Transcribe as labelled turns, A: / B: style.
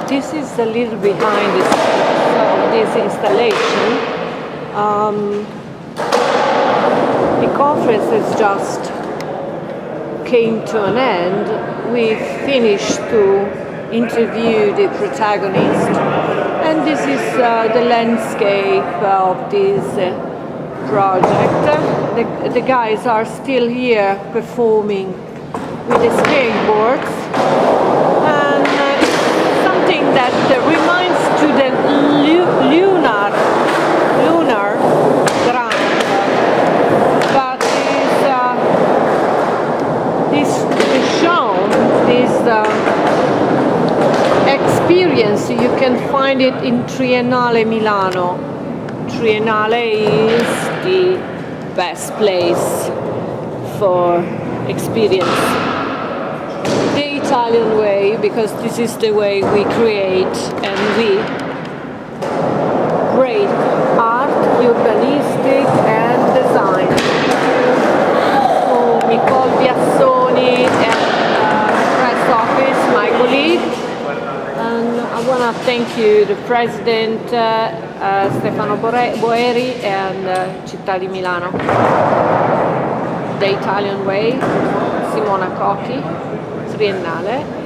A: this is a little behind this installation. The conference has just came to an end. We finished to interview the protagonist, and this is the landscape of this project. The guys are still here performing with the skateboards, and something that reminds to the lunar ground, but is shown this experience. You can find it in Triennale Milano. Triennale is the best place for experience. The Italian way, because this is the way we create and we create art, urbanistic and design. So Nicole Biassoni and press office, my colleague. And I want to thank you, the President Stefano Boeri and Città di Milano. The Italian way, Simona Cochi, Triennale.